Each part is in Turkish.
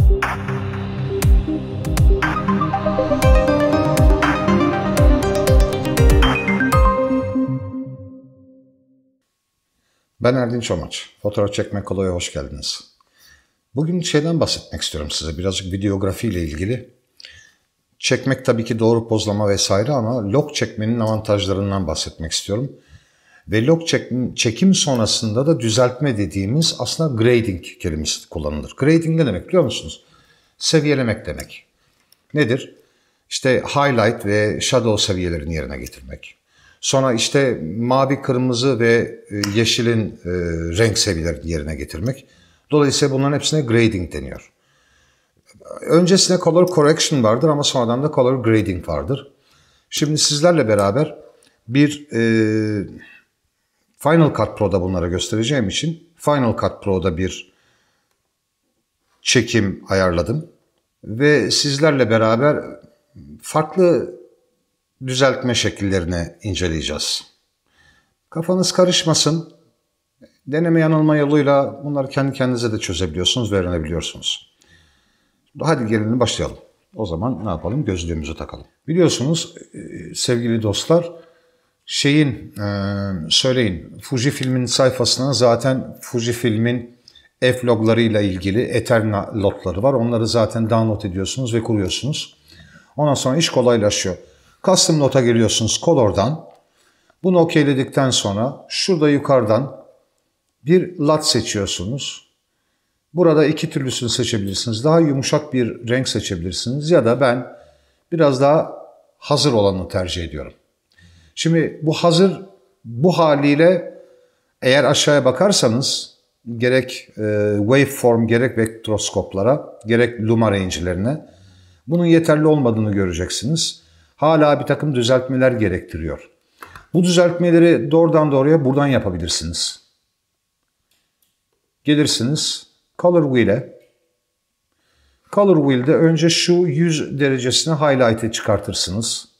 Ben Erdinç Çomaç. Fotoğraf çekmek kolay'a hoş geldiniz. Bugün şeyden bahsetmek istiyorum size. Birazcık videografi ile ilgili. Çekmek tabii ki doğru pozlama vesaire ama log çekmenin avantajlarından bahsetmek istiyorum. Ve log çekim sonrasında da düzeltme dediğimiz aslında grading kelimesi kullanılır. Grading ne demek biliyor musunuz? Seviyelemek demek. Nedir? İşte highlight ve shadow seviyelerini yerine getirmek. Sonra işte mavi, kırmızı ve yeşilin renk seviyelerini yerine getirmek. Dolayısıyla bunların hepsine grading deniyor. Öncesinde color correction vardır ama sonradan da color grading vardır. Şimdi sizlerle beraber bir Final Cut Pro'da bunları göstereceğim için Final Cut Pro'da bir çekim ayarladım. Ve sizlerle beraber farklı düzeltme şekillerini inceleyeceğiz. Kafanız karışmasın. Deneme yanılma yoluyla bunları kendi kendinize de çözebiliyorsunuz ve öğrenebiliyorsunuz. Hadi gelin başlayalım. O zaman ne yapalım? Gözlüğümüzü takalım. Biliyorsunuz sevgili dostlar, Fujifilm'in sayfasına zaten Fujifilm'in F-loglarıyla ilgili Eterna logları var. Onları zaten download ediyorsunuz ve kuruyorsunuz. Ondan sonra iş kolaylaşıyor. Custom Note'a geliyorsunuz Color'dan. Bunu okeyledikten sonra şurada yukarıdan bir LUT seçiyorsunuz. Burada iki türlüsünü seçebilirsiniz. Daha yumuşak bir renk seçebilirsiniz ya da ben biraz daha hazır olanı tercih ediyorum. Şimdi bu haliyle eğer aşağıya bakarsanız gerek waveform gerek vektroskoplara gerek luma range'lerine bunun yeterli olmadığını göreceksiniz. Hala bir takım düzeltmeler gerektiriyor. Bu düzeltmeleri doğrudan doğruya buradan yapabilirsiniz. Gelirsiniz Color Wheel'e. Color Wheel'de önce şu 100 derecesine highlight'ı çıkartırsınız.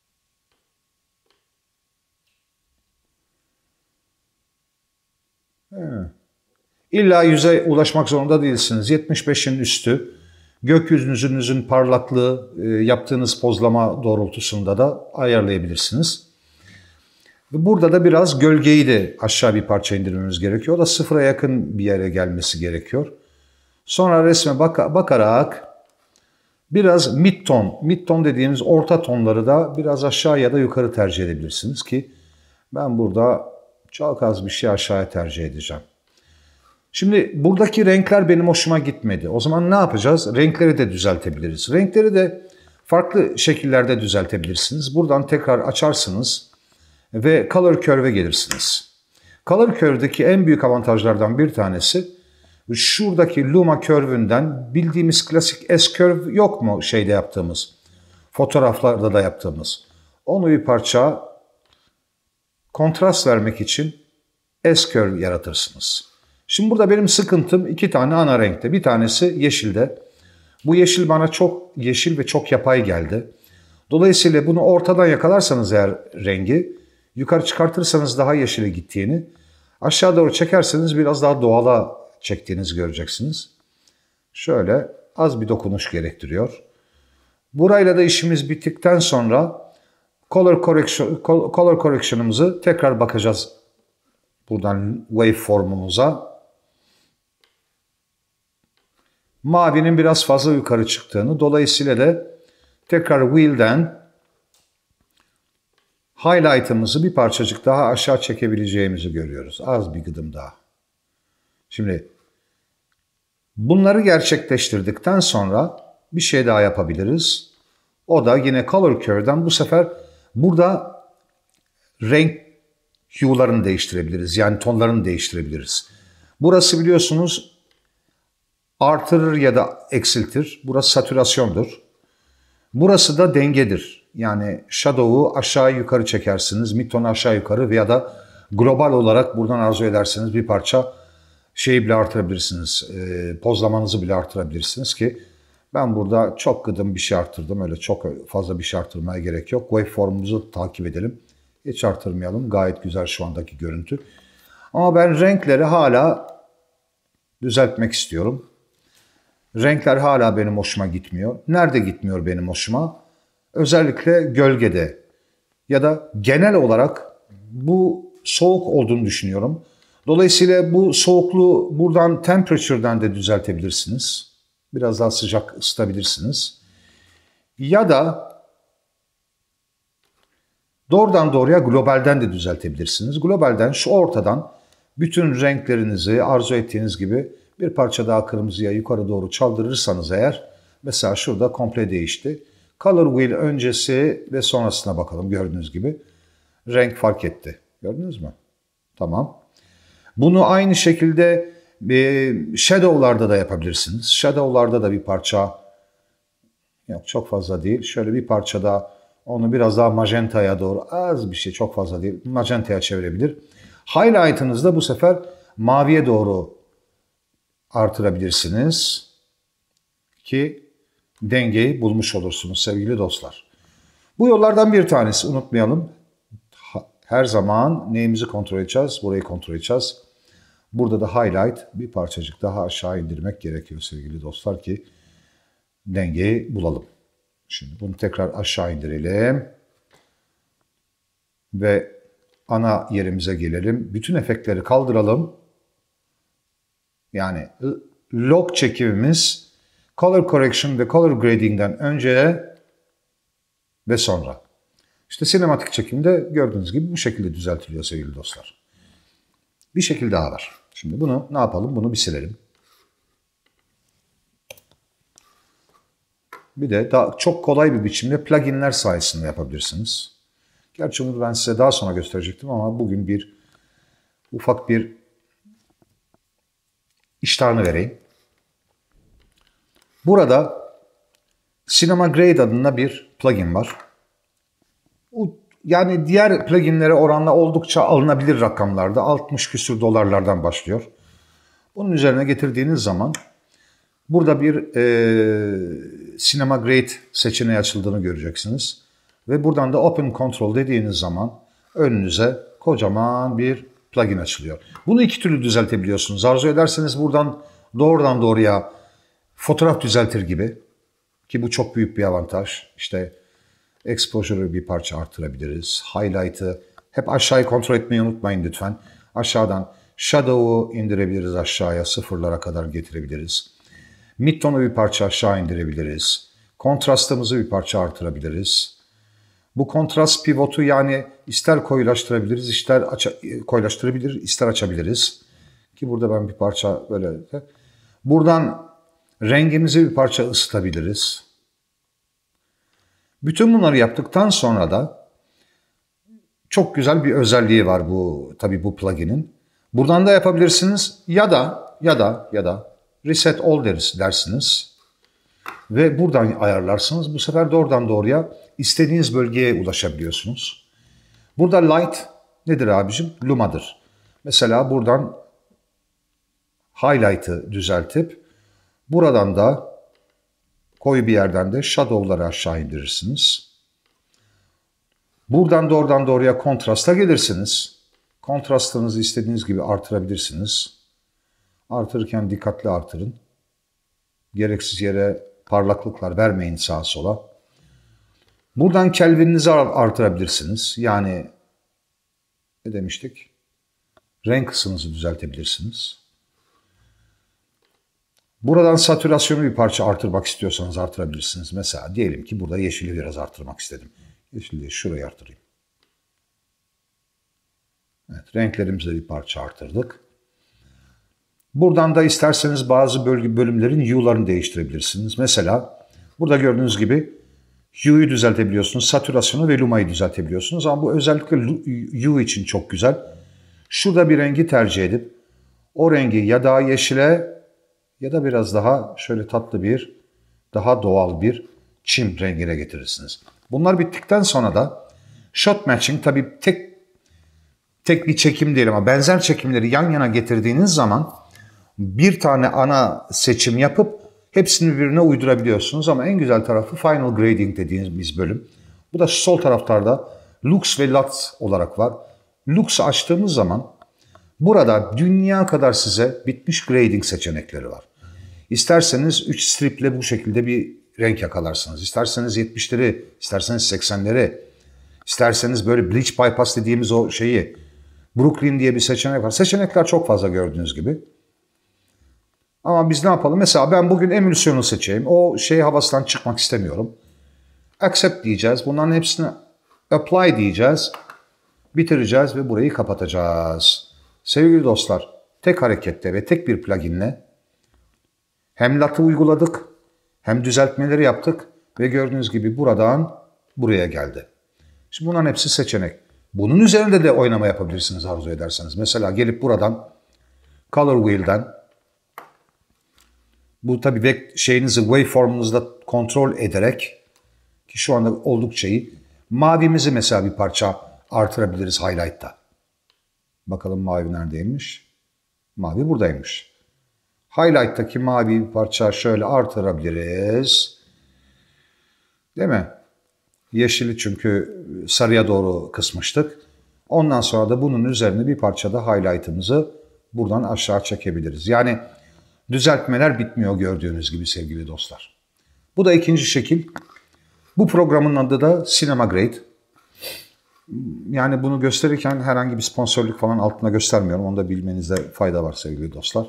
İlla 100'e ulaşmak zorunda değilsiniz. 75'in üstü. Gökyüzünüzün parlaklığı yaptığınız pozlama doğrultusunda da ayarlayabilirsiniz. Burada da biraz gölgeyi de aşağı bir parça indirmemiz gerekiyor. O da sıfıra yakın bir yere gelmesi gerekiyor. Sonra resme bakarak biraz mid ton dediğimiz orta tonları da biraz aşağı ya da yukarı tercih edebilirsiniz ki ben burada çok az bir şey aşağıya tercih edeceğim. Şimdi buradaki renkler benim hoşuma gitmedi. O zaman ne yapacağız? Renkleri de düzeltebiliriz. Renkleri de farklı şekillerde düzeltebilirsiniz. Buradan tekrar açarsınız ve Color Curve'e gelirsiniz. Color Curve'deki en büyük avantajlardan bir tanesi şuradaki Luma Curve'ünden bildiğimiz klasik S-Curve yok mu şeyde yaptığımız, fotoğraflarda da yaptığımız. Onu bir parça kontrast vermek için S-Curve yaratırsınız. Şimdi burada benim sıkıntım iki tane ana renkte. Bir tanesi yeşilde. Bu yeşil bana çok yeşil ve çok yapay geldi. Dolayısıyla bunu ortadan yakalarsanız eğer rengi, yukarı çıkartırsanız daha yeşile gittiğini, aşağı doğru çekerseniz biraz daha doğala çektiğinizi göreceksiniz. Şöyle az bir dokunuş gerektiriyor. Burayla da işimiz bittikten sonra color correction'ımızı tekrar bakacağız. Buradan waveform'umuza. Mavinin biraz fazla yukarı çıktığını, dolayısıyla da tekrar wheel'den highlight'ımızı bir parçacık daha aşağı çekebileceğimizi görüyoruz. Az bir gıdım daha. Şimdi bunları gerçekleştirdikten sonra bir şey daha yapabiliriz. O da yine Color Curve'den bu sefer burada renk hue'larını değiştirebiliriz. Yani tonlarını değiştirebiliriz. Burası biliyorsunuz artırır ya da eksiltir. Burası satürasyondur. Burası da dengedir. Yani shadow'u aşağı yukarı çekersiniz. Midtone'u aşağı yukarı veya da global olarak buradan arzu ederseniz bir parça şeyi bile artırabilirsiniz. Pozlamanızı bile artırabilirsiniz ki ben burada çok gıdım bir şey arttırdım. Öyle çok fazla bir şey arttırmaya gerek yok. Waveform'umuzu takip edelim. Hiç artırmayalım. Gayet güzel şu andaki görüntü. Ama ben renkleri hala düzeltmek istiyorum. Renkler hala benim hoşuma gitmiyor. Nerede gitmiyor benim hoşuma? Özellikle gölgede ya da genel olarak bu soğuk olduğunu düşünüyorum. Dolayısıyla bu soğukluğu buradan temperature'dan da düzeltebilirsiniz. Biraz daha sıcak ısıtabilirsiniz. Ya da doğrudan doğruya globalden de düzeltebilirsiniz. Globalden şu ortadan bütün renklerinizi arzu ettiğiniz gibi bir parça daha kırmızıya yukarı doğru çaldırırsanız eğer, mesela şurada komple değişti. Color wheel öncesi ve sonrasına bakalım. Gördüğünüz gibi renk fark etti. Gördünüz mü? Tamam. Bunu aynı şekilde shadow'larda da yapabilirsiniz. Shadow'larda da bir parça, yok çok fazla değil. Şöyle bir parça daha, onu biraz daha magenta'ya doğru, az bir şey, çok fazla değil, magenta'ya çevirebilir. Highlight'ınızda bu sefer maviye doğru artırabilirsiniz ki dengeyi bulmuş olursunuz sevgili dostlar. Bu yollardan bir tanesi, unutmayalım. Her zaman neyimizi kontrol edeceğiz? Burayı kontrol edeceğiz. Burada da highlight bir parçacık daha aşağı indirmek gerekiyor sevgili dostlar ki dengeyi bulalım. Şimdi bunu tekrar aşağı indirelim. Ve ana yerimize gelelim. Bütün efektleri kaldıralım. Yani log çekimimiz color correction ve color grading'den önce ve sonra. İşte sinematik çekimde gördüğünüz gibi bu şekilde düzeltiliyor sevgili dostlar. Bir şekil daha var. Şimdi bunu ne yapalım? Bunu bir silelim. Bir de daha çok kolay bir biçimde pluginler sayesinde yapabilirsiniz. Gerçi bunu ben size daha sonra gösterecektim ama bugün ufak bir iştahanı vereyim. Burada Cinema Grade adında bir plugin var. Yani diğer pluginlere oranla oldukça alınabilir rakamlarda, 60 küsur dolarlardan başlıyor. Bunun üzerine getirdiğiniz zaman burada bir Cinema Grade seçeneği açıldığını göreceksiniz. Ve buradan da Open Control dediğiniz zaman önünüze kocaman bir plugin açılıyor. Bunu iki türlü düzeltebiliyorsunuz. Arzu ederseniz buradan doğrudan doğruya fotoğraf düzeltir gibi, ki bu çok büyük bir avantaj. İşte exposure'ı bir parça artırabiliriz. Highlight'ı hep aşağıyı kontrol etmeyi unutmayın lütfen. Aşağıdan shadow'u indirebiliriz, aşağıya sıfırlara kadar getirebiliriz. Midtone'u bir parça aşağı indirebiliriz. Kontrastımızı bir parça artırabiliriz. Bu kontrast pivotu, yani ister koyulaştırabiliriz, ister koyulaştırabilir, ister açabiliriz. Ki burada ben bir parça böyle. Buradan rengimizi bir parça ısıtabiliriz. Bütün bunları yaptıktan sonra da çok güzel bir özelliği var tabii bu plugin'in. Buradan da yapabilirsiniz ya da reset all dersiniz ve buradan ayarlarsınız. Bu sefer doğrudan doğruya istediğiniz bölgeye ulaşabiliyorsunuz. Burada light nedir abicim? Luma'dır. Mesela buradan highlight'ı düzeltip buradan da koyu bir yerden de shadow'ları aşağı indirirsiniz. Buradan doğrudan doğruya kontrasta gelirsiniz. Kontrastınızı istediğiniz gibi artırabilirsiniz. Artırırken dikkatli artırın. Gereksiz yere parlaklıklar vermeyin sağa sola. Buradan Kelvin'inizi artırabilirsiniz. Yani ne demiştik? Renk ısınızı düzeltebilirsiniz. Buradan satürasyonu bir parça artırmak istiyorsanız artırabilirsiniz. Mesela diyelim ki burada yeşili biraz artırmak istedim. Yeşili şuraya artırayım. Evet, renklerimizi bir parça artırdık. Buradan da isterseniz bazı bölümlerin hue'larını değiştirebilirsiniz. Mesela burada gördüğünüz gibi hue'yu düzeltebiliyorsunuz, satürasyonu ve luma'yı düzeltebiliyorsunuz. Ama bu özellikle hue için çok güzel. Şurada bir rengi tercih edip o rengi ya daha yeşile ya da biraz daha şöyle tatlı bir, daha doğal bir çim rengine getirirsiniz. Bunlar bittikten sonra da shot matching, tabii tek bir çekim değil ama benzer çekimleri yan yana getirdiğiniz zaman bir tane ana seçim yapıp hepsini birbirine uydurabiliyorsunuz. Ama en güzel tarafı final grading dediğimiz bölüm. Bu da sol taraflarda lux ve lut olarak var. Lux'u açtığımız zaman burada dünya kadar size bitmiş grading seçenekleri var. İsterseniz 3 striple bu şekilde bir renk yakalarsınız. İsterseniz 70'leri, isterseniz 80'leri, isterseniz böyle bleach bypass dediğimiz o şeyi, Brooklyn diye bir seçenek var. Seçenekler çok fazla gördüğünüz gibi. Ama biz ne yapalım? Mesela ben bugün emülsiyonu seçeyim. O şey havasından çıkmak istemiyorum. Accept diyeceğiz. Bunların hepsine apply diyeceğiz. Bitireceğiz ve burayı kapatacağız. Sevgili dostlar, tek harekette ve tek bir pluginle hem LUT'ı uyguladık, hem düzeltmeleri yaptık ve gördüğünüz gibi buradan buraya geldi. Şimdi bunların hepsi seçenek. Bunun üzerinde de oynama yapabilirsiniz arzu ederseniz. Mesela gelip buradan Color Wheel'den bu tabii şeyinizi waveformunuzda kontrol ederek ki şu anda oldukça iyi. Mavimizi mesela bir parça artırabiliriz highlight'ta. Bakalım mavi neredeymiş? Mavi buradaymış. Highlight'taki mavi bir parça şöyle artırabiliriz. Değil mi? Yeşili çünkü sarıya doğru kısmıştık. Ondan sonra da bunun üzerine bir parça da highlight'ımızı buradan aşağı çekebiliriz. Yani düzeltmeler bitmiyor gördüğünüz gibi sevgili dostlar. Bu da ikinci şekil. Bu programın adı da Cinema Grade. Yani bunu gösterirken herhangi bir sponsorluk falan altına göstermiyorum. Onu da bilmenizde fayda var sevgili dostlar.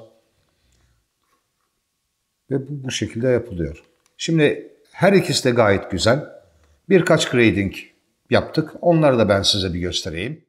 Ve bu şekilde yapılıyor. Şimdi her ikisi de gayet güzel. Birkaç grading yaptık. Onları da ben size bir göstereyim.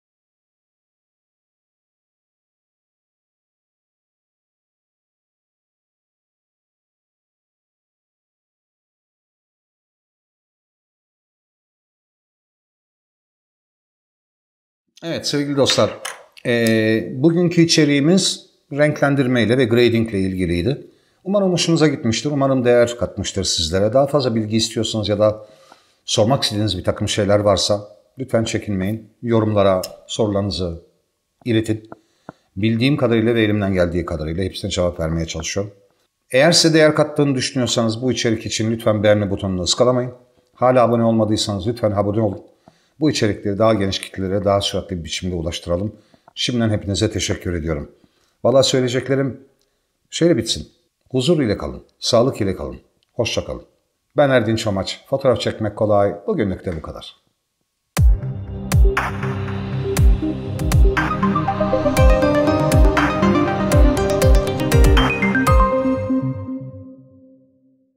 Evet sevgili dostlar, bugünkü içeriğimiz renklendirmeyle ve grading ile ilgiliydi. Umarım hoşunuza gitmiştir, umarım değer katmıştır sizlere. Daha fazla bilgi istiyorsanız ya da sormak istediğiniz bir takım şeyler varsa lütfen çekinmeyin. Yorumlara sorularınızı iletin. Bildiğim kadarıyla ve elimden geldiği kadarıyla hepsine cevap vermeye çalışıyorum. Eğer size değer kattığını düşünüyorsanız bu içerik için lütfen beğenme butonunu ıskalamayın. Hala abone olmadıysanız lütfen abone olun. Bu içerikleri daha geniş kitlelere daha süratli bir biçimde ulaştıralım. Şimdiden hepinize teşekkür ediyorum. Vallahi söyleyeceklerim şöyle bitsin. Huzur ile kalın, sağlık ile kalın, hoşça kalın. Ben Erdinç Çomaç, fotoğraf çekmek kolay, bugünlük de bu kadar.